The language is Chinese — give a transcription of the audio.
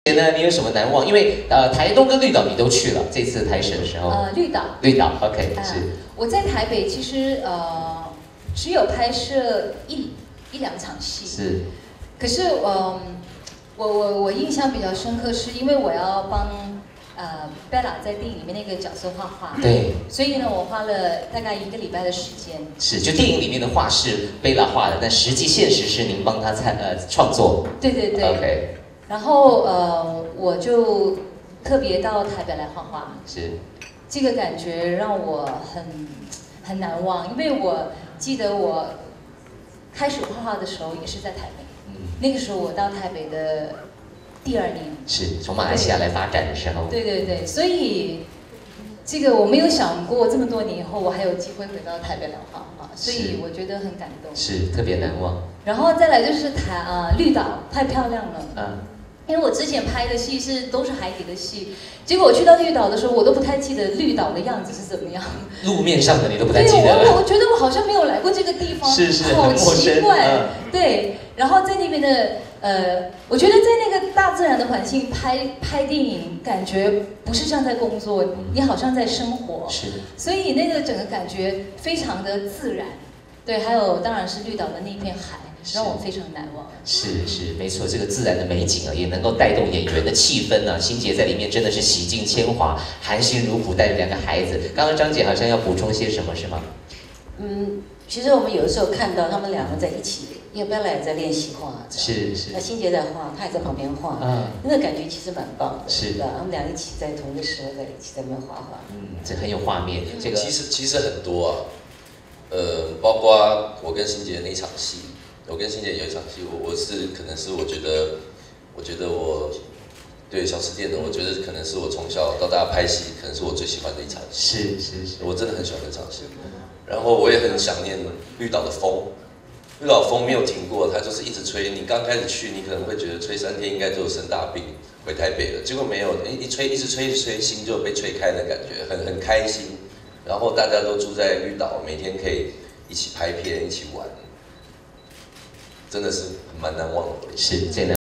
呢，你有什么难忘？因为台东跟绿岛你都去了，这次台审的时候。绿岛 ，OK， 是。 我在台北其实只有拍摄一两场戏。 是。 可是我印象比较深刻，是因为我要帮Bella 在电影里面那个角色画画。 对。 所以呢，我花了大概1个礼拜的时间。 是，就电影里面的画是Bella画的，但实际现实是您帮他创作。 对对对。 OK。 然后我就特别到台北来画画。 是。这个感觉让我很难忘，因为我记得我开始画画的时候也是在台北。那个时候我到台北的第2年。是从马来西亚来发展的时候。 对对对，所以这个我没有想过这么多年以后我还有机会回到台北来画画，所以我觉得很感动。 是特别难忘。 然后再来就是绿岛，太漂亮了。因为我之前拍的戏都是海底的戏，结果我去到绿岛的时候，我都不太记得绿岛的样子是怎么样。 路面上的你都不太记得了。 我觉得我好像没有来过这个地方， 是好奇怪。对，然后在那边的我觉得在那个大自然的环境拍电影，感觉不是像在工作，你好像在生活。 是。 所以那个整个感觉非常的自然。对，还有当然是绿岛的那片海。让我非常难忘。是， 没错，这个自然的美景啊，也能够带动演员的气氛啊。欣洁在里面真的是洗尽铅华，含辛茹苦带着2个孩子。刚刚张姐好像要补充些什么，是吗？ 其实我们有的时候看到他们2个在一起，因为 Bella 也在练习画， 是。 那欣洁在画，她也在旁边画，那个感觉其实蛮棒的。 是的，他们俩一起在同一个时候在一起在那边画画。 这很有画面。这个其实很多啊，包括我跟欣洁的那一场戏。我跟欣洁有一场戏，可能是我觉得我对小吃店的，我觉得可能是我从小到大拍戏，可能是我最喜欢的一场戏。 是， 我真的很喜欢那场戏。然后我也很想念绿岛的风，绿岛风没有停过，它就是一直吹。你刚开始去，你可能会觉得吹3天应该就生大病，回台北了。结果没有，一直吹，心就被吹开的感觉，很开心。然后大家都住在绿岛，每天可以一起拍片，一起玩。真的是蛮难忘的。 是，这样。